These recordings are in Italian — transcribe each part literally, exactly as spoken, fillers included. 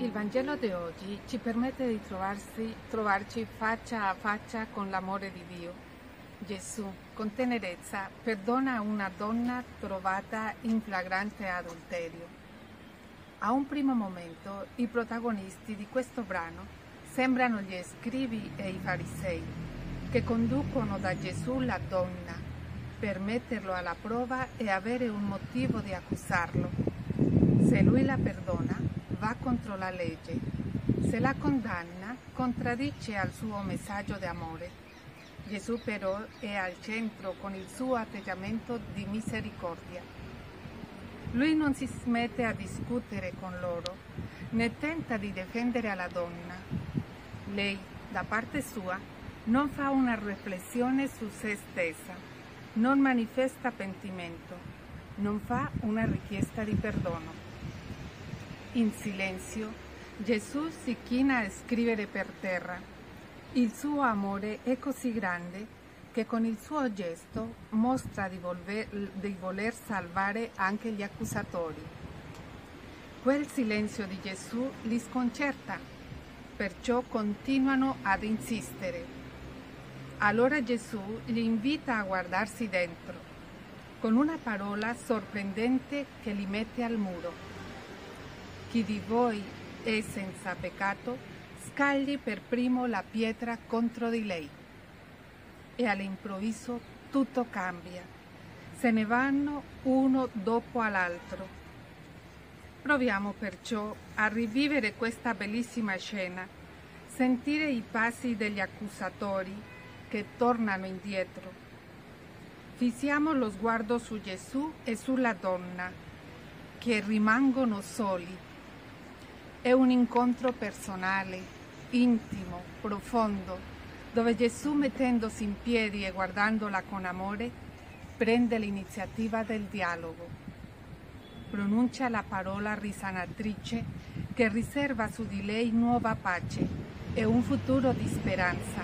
Il Vangelo di oggi ci permette di trovarsi, trovarci faccia a faccia con l'amore di Dio. Gesù, con tenerezza, perdona una donna trovata in flagrante adulterio. A un primo momento, i protagonisti di questo brano sembrano gli scribi e i farisei, che conducono da Gesù la donna per metterlo alla prova e avere un motivo di accusarlo. Se lui la perdona, va contro la legge. Se la condanna, contraddice al suo messaggio di amore. Gesù però è al centro con il suo atteggiamento di misericordia. Lui non si mette a discutere con loro, né tenta di difendere la donna. Lei, da parte sua, non fa una riflessione su se stessa, non manifesta pentimento, non fa una richiesta di perdono. In silenzio, Gesù si china a scrivere per terra. Il suo amore è così grande che con il suo gesto mostra di, volver, di voler salvare anche gli accusatori. Quel silenzio di Gesù li sconcerta, perciò continuano ad insistere. Allora Gesù li invita a guardarsi dentro, con una parola sorprendente che li mette al muro. Chi di voi è senza peccato, scagli per primo la pietra contro di lei. E all'improvviso tutto cambia. Se ne vanno uno dopo l'altro. Proviamo perciò a rivivere questa bellissima scena, sentire i passi degli accusatori che tornano indietro. Fissiamo lo sguardo su Gesù e sulla donna, che rimangono soli. È un incontro personale, intimo, profondo, dove Gesù, mettendosi in piedi e guardandola con amore, prende l'iniziativa del dialogo. Pronuncia la parola risanatrice che riserva su di lei nuova pace e un futuro di speranza.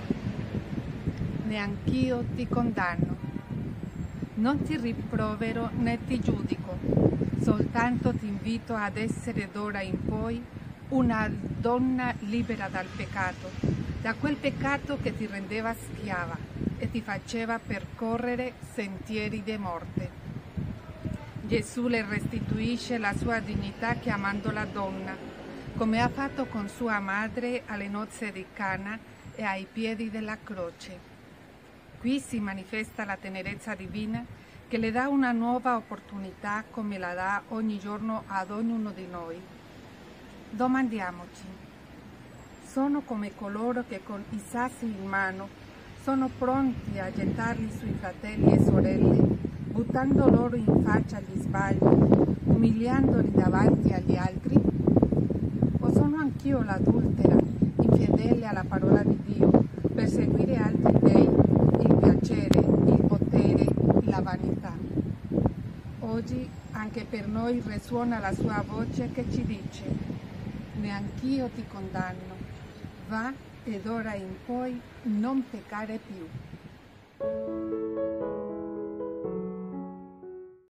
Neanch'io ti condanno. Non ti rimprovero né ti giudico, soltanto ti invito ad essere d'ora in poi una donna libera dal peccato, da quel peccato che ti rendeva schiava e ti faceva percorrere sentieri di morte. Gesù le restituisce la sua dignità chiamando la donna, come ha fatto con sua madre alle nozze di Cana e ai piedi della croce. Qui si manifesta la tenerezza divina che le dà una nuova opportunità come la dà ogni giorno ad ognuno di noi. Domandiamoci, sono come coloro che con i sassi in mano sono pronti a gettarli sui fratelli e sorelle, buttando loro in faccia gli sbagli, umiliandoli davanti agli altri? O sono anch'io l'adultera, infedele alla parola di Dio, per seguire altri dei, il piacere, il potere, la vanità? Oggi anche per noi risuona la sua voce che ci dice: neanch'io ti condanno, va ed ora in poi non peccare più.